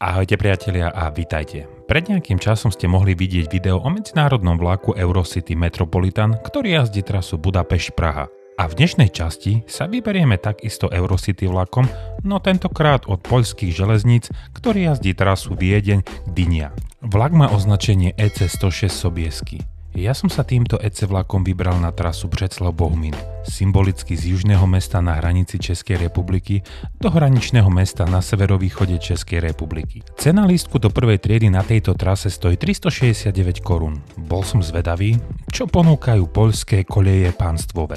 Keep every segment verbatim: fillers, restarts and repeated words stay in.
Ahojte priatelia a vitajte. Pred nejakým časom ste mohli vidieť video o medzinárodnom vlaku Eurocity Metropolitan, ktorý jazdí trasu Budapešť-Praha. A v dnešnej časti sa vyberieme takisto Eurocity vlakom, no tentokrát od poľských železníc, ktorý jazdí trasu Viedeň-Gdynia. Vlak má označenie E C sto šesť Sobieski. Ja som sa týmto é cé vlakom vybral na trasu Břeclav-Bohumín, symbolicky z južného mesta na hranici Českej republiky do hraničného mesta na severovýchode Českej republiky. Cena lístku do prvej triedy na tejto trase stojí tristošesťdesiatdeväť korún. Bol som zvedavý, čo ponúkajú poľské koleje pánstvové.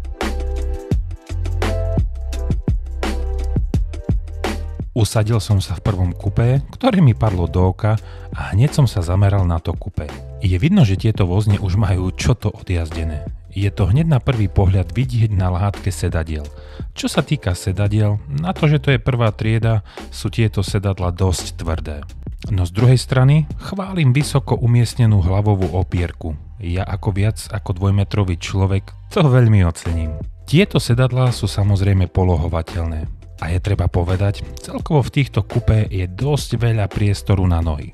Usadil som sa v prvom kupé, ktoré mi padlo do oka a hneď som sa zameral na to kupé. Je vidno, že tieto vozne už majú čo to odjazdené. Je to hneď na prvý pohľad vidieť na lhátke sedadiel. Čo sa týka sedadiel, na to, že to je prvá trieda, sú tieto sedadla dosť tvrdé. No z druhej strany chválim vysoko umiestnenú hlavovú opierku. Ja ako viac ako dvojmetrový človek to veľmi ocením. Tieto sedadlá sú samozrejme polohovateľné. A je treba povedať, celkovo v týchto kupé je dosť veľa priestoru na nohy.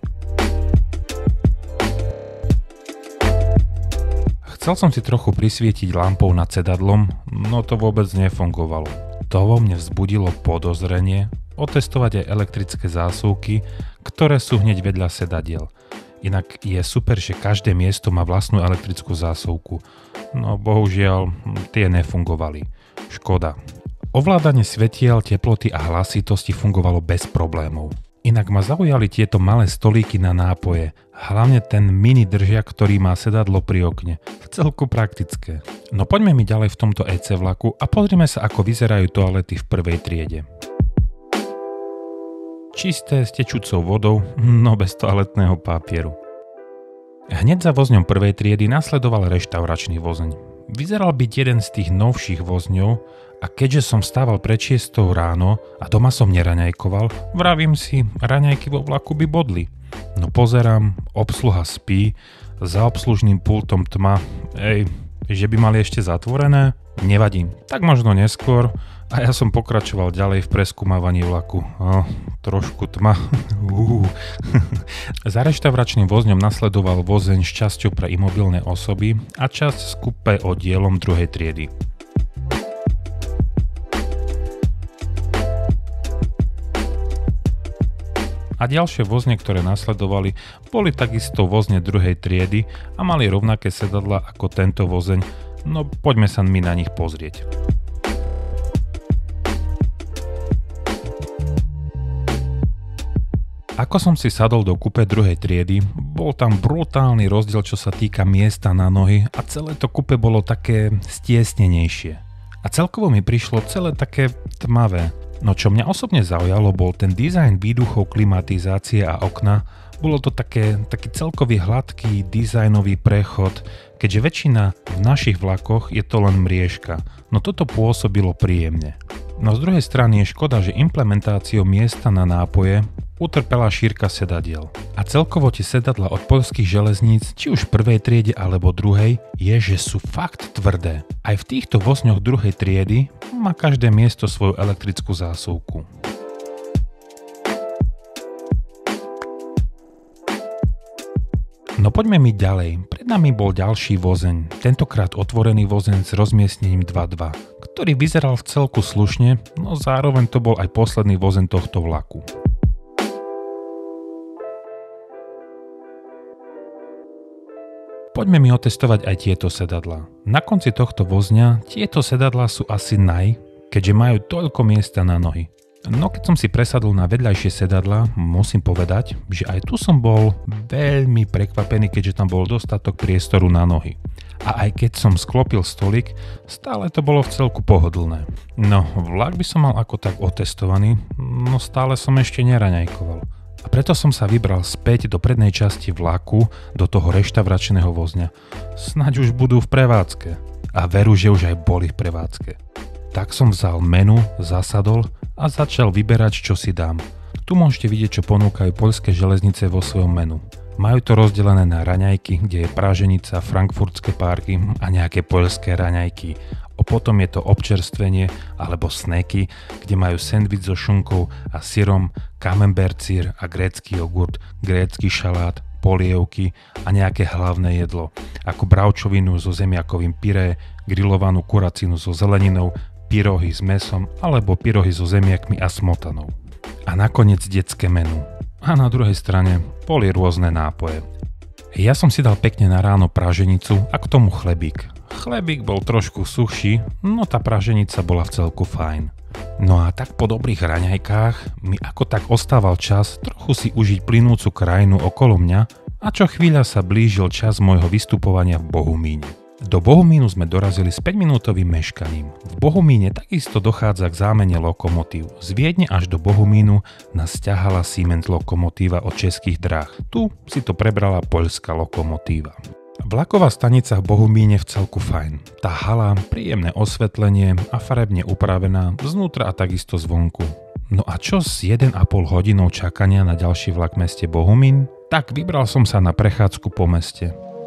Chcel som si trochu prisvietiť lampou nad sedadlom, no to vôbec nefungovalo. To vo mne vzbudilo podozrenie otestovať aj elektrické zásuvky, ktoré sú hneď vedľa sedadiel. Inak je super, že každé miesto má vlastnú elektrickú zásuvku, no bohužiaľ tie nefungovali. Škoda. Ovládanie svetiel, teploty a hlasitosti fungovalo bez problémov. Inak ma zaujali tieto malé stolíky na nápoje, hlavne ten mini držiak, ktorý má sedadlo pri okne. Celku praktické. No poďme mi ďalej v tomto é cé vlaku a pozrime sa, ako vyzerajú toalety v prvej triede. Čisté s tečúcou vodou, no bez toaletného papieru. Hneď za vozňom prvej triedy nasledoval reštauračný vozeň. Vyzeral byť jeden z tých novších vozňov a keďže som stával pred šiestou ráno a doma som neraňajkoval, vravím si, raňajky vo vlaku by bodli. No pozerám, obsluha spí, za obslužným pultom tma, ej, že by mali ešte zatvorené? Nevadí, tak možno neskôr a ja som pokračoval ďalej v preskúmavaní vlaku. Oh, trošku tma. uh. Za reštauračným vozňom nasledoval vozeň s časťou pre imobilné osoby a časť s kupé oddielom druhej triedy. A ďalšie vozne, ktoré nasledovali, boli takisto vozne druhej triedy a mali rovnaké sedadlá ako tento vozeň, no poďme sa my na nich pozrieť. Ako som si sadol do kupé druhej triedy, bol tam brutálny rozdiel, čo sa týka miesta na nohy a celé to kupé bolo také stiesnenejšie. A celkovo mi prišlo celé také tmavé. No čo mňa osobne zaujalo, bol ten dizajn výduchov, klimatizácie a okna. Bolo to také, taký celkový hladký dizajnový prechod, keďže väčšina v našich vlakoch je to len mriežka. No toto pôsobilo príjemne. No z druhej strany je škoda, že implementáciou miesta na nápoje utrpela šírka sedadiel. A celkovo tie sedadla od poľských železníc, či už v prvej triede alebo druhej, je, že sú fakt tvrdé. Aj v týchto vozňoch druhej triedy má každé miesto svoju elektrickú zásuvku. No poďme mi ďalej. Pred nami bol ďalší vozeň, tentokrát otvorený vozeň s rozmiestnením dva dva, ktorý vyzeral v celku slušne, no zároveň to bol aj posledný vozeň tohto vlaku. Poďme mi otestovať aj tieto sedadlá. Na konci tohto vozňa tieto sedadlá sú asi naj, keďže majú toľko miesta na nohy. No keď som si presadol na vedľajšie sedadlá, musím povedať, že aj tu som bol veľmi prekvapený, keďže tam bol dostatok priestoru na nohy. A aj keď som sklopil stolik, stále to bolo v celku pohodlné. No, vlak by som mal ako tak otestovaný, no stále som ešte neraňajkoval. A preto som sa vybral späť do prednej časti vlaku, do toho reštauračného vozňa. Snaď už budú v prevádzke. A veru, že už aj boli v prevádzke. Tak som vzal menu, zasadol a začal vyberať, čo si dám. Tu môžete vidieť, čo ponúkajú poľské železnice vo svojom menu. Majú to rozdelené na raňajky, kde je praženica, frankfurtské párky a nejaké poľské raňajky. potom je to občerstvenie alebo snacky, kde majú sendvič so šunkou a syrom, camembert sír a grécky jogurt, grécky šalát, polievky a nejaké hlavné jedlo, ako bravčovinu so zemiakovým pyré, grillovanú kuracinu so zeleninou, pyrohy s mäsom alebo pyrohy so zemiakmi a smotanou. A nakoniec detské menu. A na druhej strane boli rôzne nápoje. Ja som si dal pekne na ráno praženicu a k tomu chlebík. Chlebík bol trošku suchší, no tá praženica bola v celku fajn. No a tak po dobrých raňajkách mi ako tak ostával čas trochu si užiť plynúcu krajinu okolo mňa a čo chvíľa sa blížil čas môjho vystupovania v Bohumíne. Do Bohumínu sme dorazili s päťminútovým meškaním. V Bohumíne takisto dochádza k zámene lokomotív. Z Viedne až do Bohumínu nás ťahala Siemens lokomotíva od Českých dráh. Tu si to prebrala poľská lokomotíva. Vlaková stanica v Bohumíne v celku fajn. Tá hala, príjemné osvetlenie a farebne upravená znútra a takisto zvonku. No a čo s jeden a pol hodinou čakania na ďalší vlak v meste Bohumín? Tak vybral som sa na prechádzku po meste.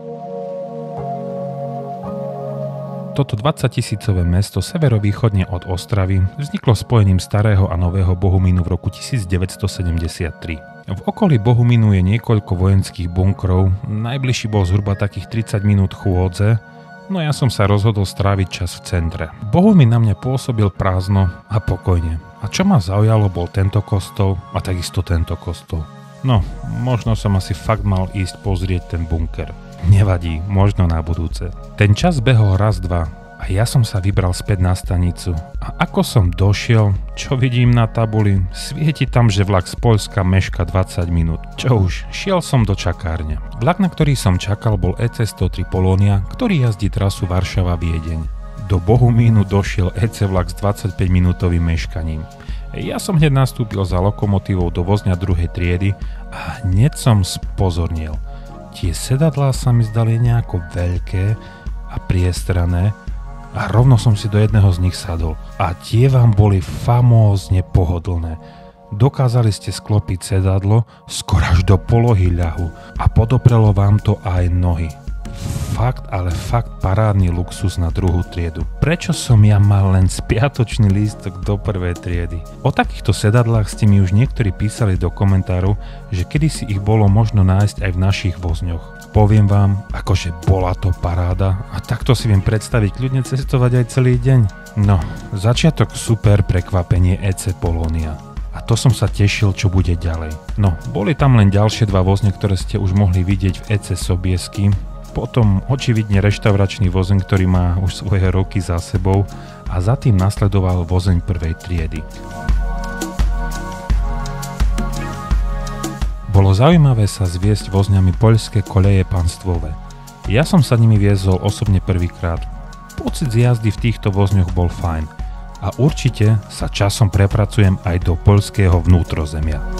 Toto dvadsaťtisícové mesto severovýchodne od Ostravy vzniklo spojením starého a nového Bohumínu v roku tisícdeväťstosedemdesiattri. V okolí Bohumínu je niekoľko vojenských bunkrov, najbližší bol zhruba takých tridsať minút chôdze, no ja som sa rozhodol stráviť čas v centre. Bohumín na mňa pôsobil prázdno a pokojne. A čo ma zaujalo, bol tento kostol a takisto tento kostol. No, možno som asi fakt mal ísť pozrieť ten bunker. Nevadí, možno na budúce. Ten čas behol raz, dva a ja som sa vybral späť na stanicu. A ako som došiel, čo vidím na tabuli, svieti tam, že vlak z Poľska meška dvadsať minút. Čo už, šiel som do čakárne. Vlak, na ktorý som čakal, bol é cé sto tri Polónia, ktorý jazdí trasu Varšava-Viedeň. Do Bohumínu došiel é cé vlak s dvadsaťpäť minútovým meškaním. Ja som hneď nastúpil za lokomotívou do vozňa druhej triedy a hneď som spozornil. Tie sedadlá sa mi zdali nejako veľké a priestrané a rovno som si do jedného z nich sadol. A tie vám boli famózne pohodlné. Dokázali ste sklopiť sedadlo skoro až do polohy ľahu a podoprelo vám to aj nohy. Fakt, ale fakt parádny luxus na druhú triedu. Prečo som ja mal len spiatočný lístok do prvej triedy? O takýchto sedadlách ste mi už niektorí písali do komentárov, že kedysi ich bolo možno nájsť aj v našich vozňoch. Poviem vám, akože bola to paráda a takto si viem predstaviť kľudne cestovať aj celý deň. No, začiatok super prekvapenie é cé Polónia. A to som sa tešil, čo bude ďalej. No, boli tam len ďalšie dva vozne, ktoré ste už mohli vidieť v é cé Sobiesky. Potom očividne reštauračný vozeň, ktorý má už svoje roky za sebou a za tým nasledoval vozeň prvej triedy. Bolo zaujímavé sa zviesť vozňami poľské koleje panstvové. Ja som sa nimi viezol osobne prvýkrát. Pocit z jazdy v týchto vozňoch bol fajn a určite sa časom prepracujem aj do poľského vnútrozemia.